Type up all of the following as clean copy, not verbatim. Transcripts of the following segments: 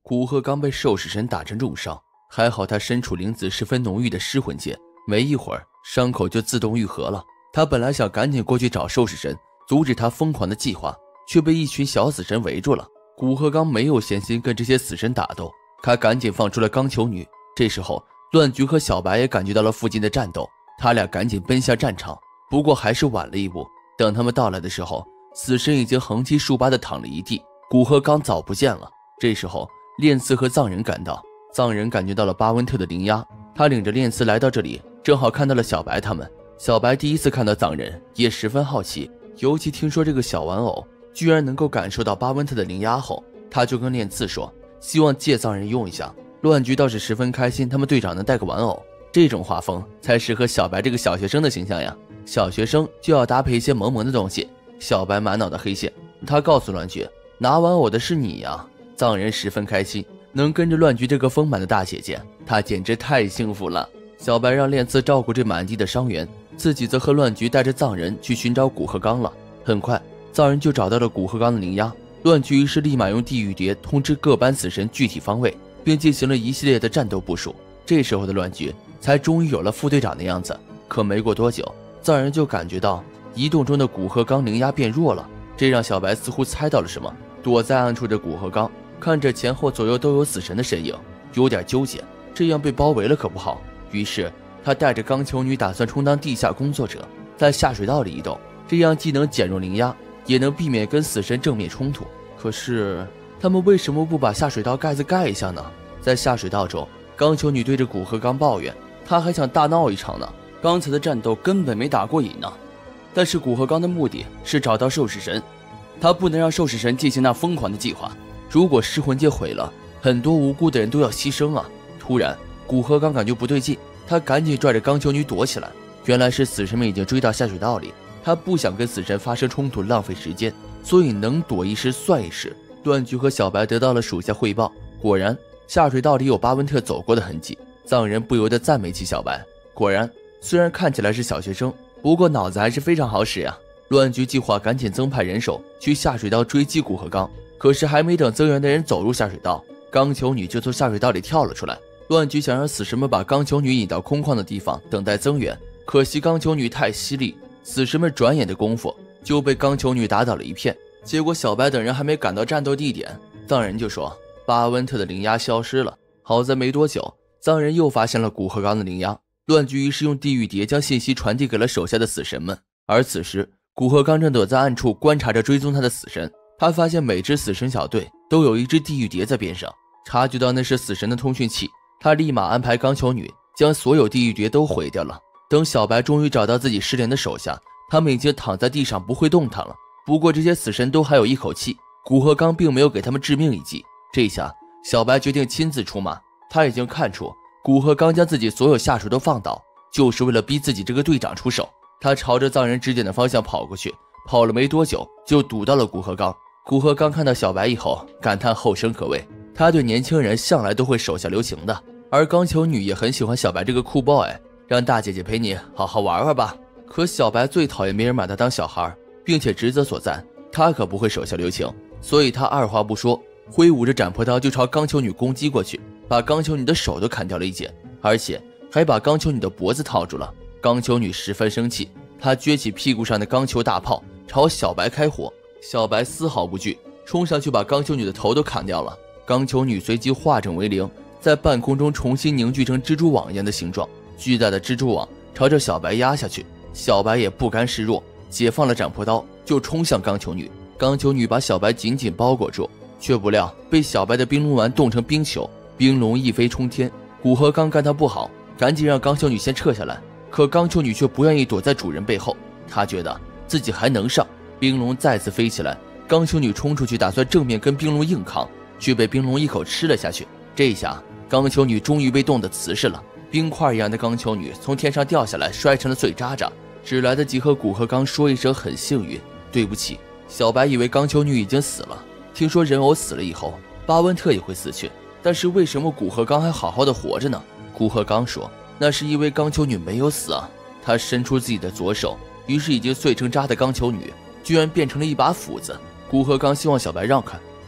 古鹤刚被兽死神打成重伤，还好他身处灵子十分浓郁的尸魂界，没一会儿伤口就自动愈合了。他本来想赶紧过去找兽死神，阻止他疯狂的计划，却被一群小死神围住了。古鹤刚没有闲心跟这些死神打斗，他赶紧放出了钢球女。这时候乱菊和小白也感觉到了附近的战斗，他俩赶紧奔向战场，不过还是晚了一步。等他们到来的时候，死神已经横七竖八地躺了一地，古鹤刚早不见了。这时候炼刺和藏人赶到，藏人感觉到了巴温特的灵压，他领着炼刺来到这里，正好看到了小白他们。小白第一次看到藏人，也十分好奇，尤其听说这个小玩偶居然能够感受到巴温特的灵压后，他就跟炼刺说希望借藏人用一下。乱局倒是十分开心，他们队长能带个玩偶，这种画风才适合小白这个小学生的形象呀。小学生就要搭配一些萌萌的东西。小白满脑的黑线，他告诉乱局拿玩偶的是你呀。藏人十分开心，能跟着乱局这个丰满的大姐姐，他简直太幸福了。小白让炼刺照顾这满地的伤员，自己则和乱局带着藏人去寻找古鹤刚了。很快藏人就找到了古鹤刚的灵压，乱局于是立马用地狱蝶通知各班死神具体方位，并进行了一系列的战斗部署。这时候的乱局才终于有了副队长的样子。可没过多久，藏人就感觉到移动中的古鹤刚灵压变弱了，这让小白似乎猜到了什么。躲在暗处的古鹤刚看着前后左右都有死神的身影，有点纠结，这样被包围了可不好。于是他带着钢球女打算充当地下工作者，在下水道里移动，这样既能减弱灵压，也能避免跟死神正面冲突。可是他们为什么不把下水道盖子盖一下呢？在下水道中，钢球女对着古鹤刚抱怨，她还想大闹一场呢，刚才的战斗根本没打过瘾呢。但是古鹤刚的目的是找到兽死神，他不能让兽死神进行那疯狂的计划，如果尸魂界毁了，很多无辜的人都要牺牲啊。突然古鹤刚感觉不对劲，他赶紧拽着钢球女躲起来。原来是死神们已经追到下水道里，他不想跟死神发生冲突浪费时间，所以能躲一时算一时。段菊和小白得到了属下汇报，果然下水道里有巴温特走过的痕迹。藏人不由得赞美起小白，果然虽然看起来是小学生，不过脑子还是非常好使呀。乱局计划赶紧增派人手去下水道追击古鹤刚，可是还没等增援的人走入下水道，钢球女就从下水道里跳了出来。乱局想让死神们把钢球女引到空旷的地方等待增援，可惜钢球女太犀利，死神们转眼的功夫就被钢球女打倒了一片。结果小白等人还没赶到战斗地点，藏人就说巴温特的灵压消失了。好在没多久，藏人又发现了古鹤刚的灵压，乱局于是用地狱蝶将信息传递给了手下的死神们。而此时古鹤刚正躲在暗处观察着追踪他的死神，他发现每支死神小队都有一只地狱蝶在边上，察觉到那是死神的通讯器，他立马安排钢球女将所有地狱蝶都毁掉了。等小白终于找到自己失联的手下，他们已经躺在地上不会动弹了。不过这些死神都还有一口气，古鹤刚并没有给他们致命一击。这下小白决定亲自出马，他已经看出古鹤刚将自己所有下属都放倒，就是为了逼自己这个队长出手。他朝着藏人指点的方向跑过去，跑了没多久就堵到了古鹤刚。古鹤刚看到小白以后感叹后生可畏，他对年轻人向来都会手下留情的。而钢球女也很喜欢小白这个酷 boy， 让大姐姐陪你好好玩玩吧。可小白最讨厌别人把他当小孩，并且职责所在，他可不会手下留情，所以他二话不说，挥舞着斩破刀就朝钢球女攻击过去，把钢球女的手都砍掉了一截，而且还把钢球女的脖子套住了。钢球女十分生气，她撅起屁股上的钢球大炮朝小白开火，小白丝毫不惧，冲上去把钢球女的头都砍掉了。钢球女随即化整为零，在半空中重新凝聚成蜘蛛网一样的形状，巨大的蜘蛛网朝着小白压下去。小白也不甘示弱，解放了斩破刀就冲向钢球女。钢球女把小白紧紧包裹住，却不料被小白的冰龙丸冻成冰球，冰龙一飞冲天。古鹤刚干他不好，赶紧让钢球女先撤下来，可钢球女却不愿意躲在主人背后，她觉得自己还能上。冰龙再次飞起来，钢球女冲出去打算正面跟冰龙硬抗，却被冰龙一口吃了下去。这下钢球女终于被冻得瓷实了，冰块一样的钢球女从天上掉下来，摔成了碎渣渣，只来得及和古鹤刚说一声很幸运，对不起。小白以为钢球女已经死了，听说人偶死了以后巴温特也会死去，但是为什么古鹤刚还好好的活着呢？古鹤刚说那是因为钢球女没有死啊。他伸出自己的左手，于是已经碎成渣的钢球女居然变成了一把斧子。古鹤刚希望小白让开，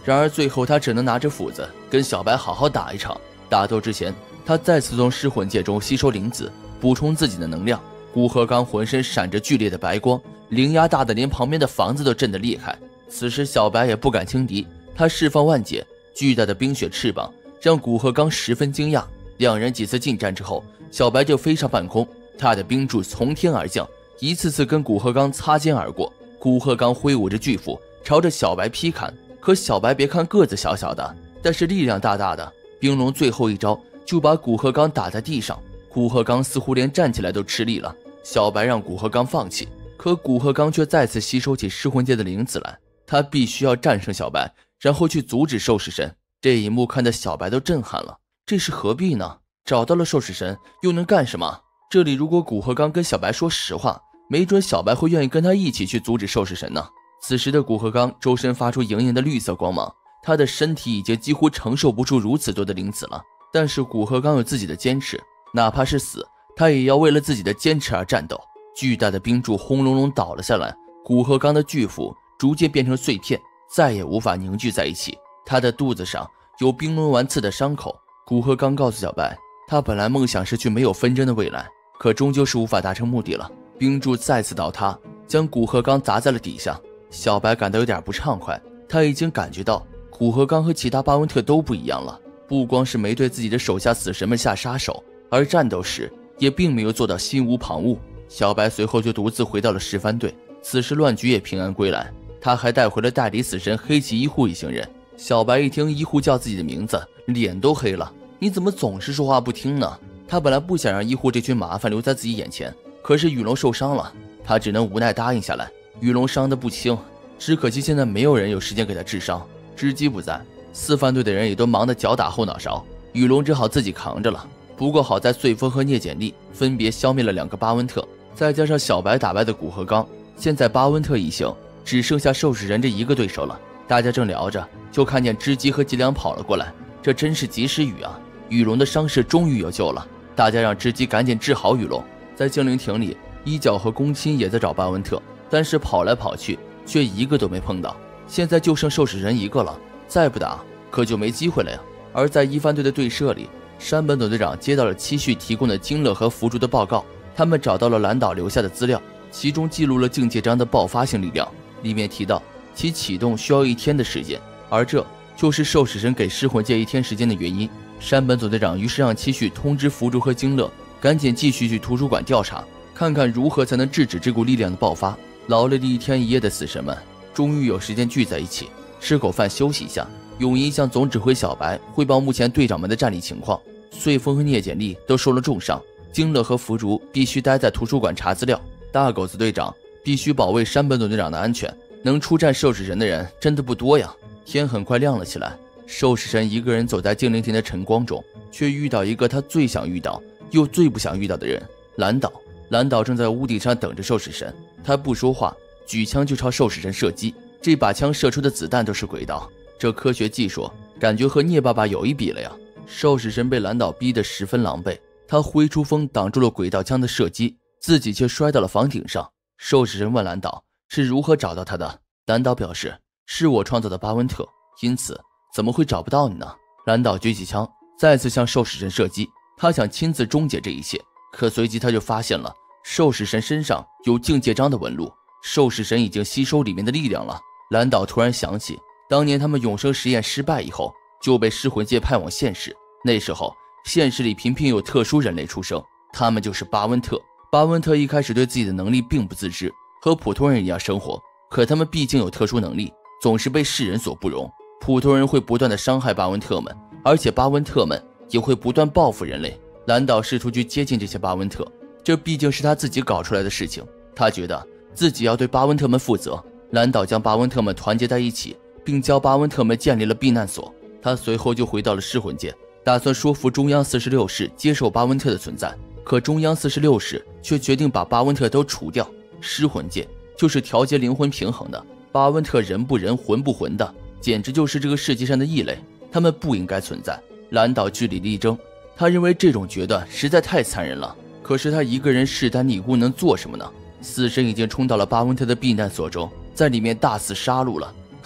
然而最后他只能拿着斧子跟小白好好打一场。打斗之前，他再次从尸魂界中吸收灵子，补充自己的能量。古贺刚浑身闪着剧烈的白光，灵压大的连旁边的房子都震得厉害。此时小白也不敢轻敌，他释放万解，巨大的冰雪翅膀让古贺刚十分惊讶。两人几次近战之后，小白就飞上半空，他的冰柱从天而降，一次次跟古贺刚擦肩而过。古贺刚挥舞着巨斧朝着小白劈砍，可小白别看个子小小的，但是力量大大的，冰龙最后一招就把古贺刚打在地上。古贺刚似乎连站起来都吃力了，小白让古贺刚放弃，可古贺刚却再次吸收起尸魂界的灵子来。他必须要战胜小白，然后去阻止兽食神。这一幕看得小白都震撼了，这是何必呢？找到了兽食神又能干什么？这里如果古贺刚跟小白说实话，没准小白会愿意跟他一起去阻止兽食神呢。此时的古贺刚周身发出莹莹的绿色光芒，他的身体已经几乎承受不住如此多的灵子了。但是古贺刚有自己的坚持，哪怕是死，他也要为了自己的坚持而战斗。巨大的冰柱轰隆隆倒了下来，古贺刚的巨斧逐渐变成碎片，再也无法凝聚在一起。他的肚子上有冰轮丸刺的伤口。古贺刚告诉小白，他本来梦想是去没有纷争的未来，可终究是无法达成目的了。冰柱再次倒塌，将古贺刚砸在了底下。小白感到有点不畅快，他已经感觉到古贺刚和其他巴温特都不一样了，不光是没对自己的手下死神们下杀手，而战斗时也并没有做到心无旁骛。小白随后就独自回到了十番队，此时乱局也平安归来，他还带回了代理死神黑崎医护一行人。小白一听医护叫自己的名字，脸都黑了，你怎么总是说话不听呢？他本来不想让医护这群麻烦留在自己眼前，可是雨龙受伤了，他只能无奈答应下来。雨龙伤得不轻，只可惜现在没有人有时间给他治伤。织姬不在，四番队的人也都忙得脚打后脑勺，雨龙只好自己扛着了。不过好在穗风和聂简历分别消灭了2个巴温特，再加上小白打败的古贺刚，现在巴温特一行只剩下兽食人这一个对手了。大家正聊着，就看见织姬和吉良跑了过来，这真是及时雨啊！雨龙的伤势终于有救了，大家让织姬赶紧治好雨龙。在精灵亭里，一角和宫亲也在找巴温特，但是跑来跑去却一个都没碰到。现在就剩兽食人一个了，再不打可就没机会了呀。而在一番队的队舍里，山本总队长接到了七绪提供的经乐和符烛的报告，他们找到了蓝岛留下的资料，其中记录了境界章的爆发性力量，里面提到其启动需要1天的时间，而这就是兽食神给尸魂界1天时间的原因。山本总队长于是让七绪通知符烛和经乐，赶紧继续去图书馆调查，看看如何才能制止这股力量的爆发。劳累了1天1夜的死神们终于有时间聚在一起，吃口饭休息一下。永一向总指挥小白汇报目前队长们的战力情况，穗风和聂简历都受了重伤，经乐和符烛必须待在图书馆查资料，大狗子队长必须保卫山本总队长的安全。能出战兽食神的人真的不多呀。天很快亮了起来，兽食神一个人走在精灵亭的晨光中，却遇到一个他最想遇到又最不想遇到的人——蓝岛。蓝岛正在屋顶上等着兽食神，他不说话，举枪就朝兽食神射击。这把枪射出的子弹都是轨道，这科学技术感觉和聂爸爸有一比了呀。兽食神被蓝岛逼得十分狼狈，他挥出风挡住了轨道枪的射击，自己却摔到了房顶上。兽食神问蓝岛是如何找到他的，蓝岛表示是我创造的巴温特，因此怎么会找不到你呢？蓝岛举起枪再次向兽食神射击，他想亲自终结这一切，可随即他就发现了兽食神身上有境界章的纹路，兽食神已经吸收里面的力量了。蓝岛突然想起当年他们永生实验失败以后就被尸魂界派往现实，那时候现实里频频有特殊人类出生，他们就是巴温特。巴温特一开始对自己的能力并不自知，和普通人一样生活，可他们毕竟有特殊能力，总是被世人所不容。普通人会不断的伤害巴温特们，而且巴温特们也会不断报复人类。蓝岛试图去接近这些巴温特，这毕竟是他自己搞出来的事情，他觉得自己要对巴温特们负责。蓝岛将巴温特们团结在一起，并教巴温特们建立了避难所。他随后就回到了尸魂界，打算说服中央46市接受巴温特的存在，可中央46市却决定把巴温特都除掉。尸魂界就是调节灵魂平衡的，巴温特人不人魂不魂的，简直就是这个世界上的异类，他们不应该存在。蓝岛据理力争，他认为这种决断实在太残忍了，可是他一个人势单力孤能做什么呢？死神已经冲到了巴温特的避难所中，在里面大肆杀戮了，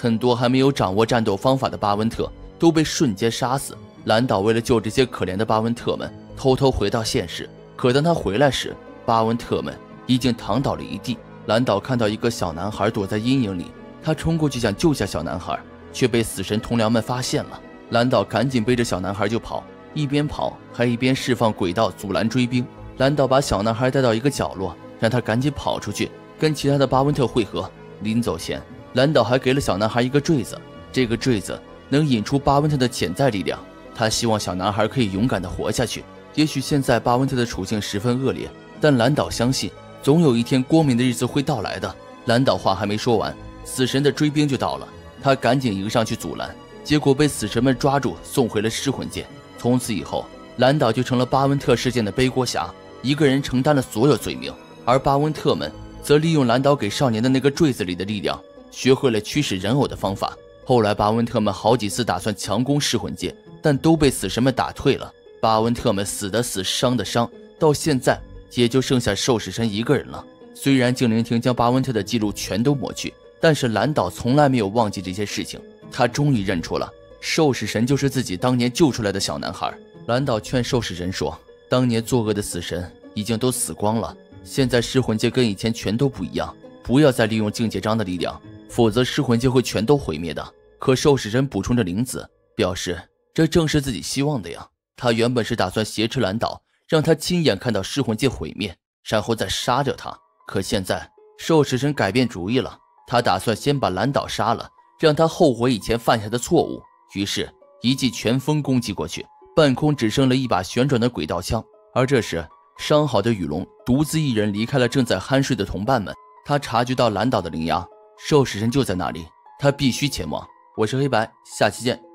很多还没有掌握战斗方法的巴温特都被瞬间杀死。蓝岛为了救这些可怜的巴温特们，偷偷回到现实。可当他回来时，巴温特们已经躺倒了一地。蓝岛看到一个小男孩躲在阴影里，他冲过去想救下小男孩，却被死神同僚们发现了。蓝岛赶紧背着小男孩就跑，一边跑还一边释放轨道阻拦追兵。蓝岛把小男孩带到一个角落，让他赶紧跑出去跟其他的巴温特会合。临走前，蓝岛还给了小男孩一个坠子，这个坠子能引出巴温特的潜在力量，他希望小男孩可以勇敢地活下去。也许现在巴温特的处境十分恶劣，但蓝岛相信总有一天光明的日子会到来的。蓝岛话还没说完，死神的追兵就到了，他赶紧迎上去阻拦，结果被死神们抓住送回了尸魂界。从此以后，蓝岛就成了巴温特事件的背锅侠，一个人承担了所有罪名。而巴温特们则利用蓝岛给少年的那个坠子里的力量，学会了驱使人偶的方法。后来巴温特们好几次打算强攻尸魂界，但都被死神们打退了。巴温特们死的死，伤的伤，到现在也就剩下兽死神一个人了。虽然精灵厅将巴温特的记录全都抹去，但是蓝岛从来没有忘记这些事情。他终于认出了兽死神就是自己当年救出来的小男孩。蓝岛劝兽死神说，当年作恶的死神已经都死光了，现在尸魂界跟以前全都不一样，不要再利用境界章的力量，否则尸魂界会全都毁灭的。可兽死神补充着灵子，表示这正是自己希望的呀。他原本是打算挟持蓝岛，让他亲眼看到尸魂界毁灭，然后再杀掉他。可现在兽死神改变主意了，他打算先把蓝岛杀了，让他后悔以前犯下的错误。于是一记拳风攻击过去，半空只剩了一把旋转的轨道枪。而这时伤好的雨龙独自一人离开了正在酣睡的同伴们。他察觉到蓝岛的灵压，兽死神就在那里，他必须前往。我是黑白，下期见。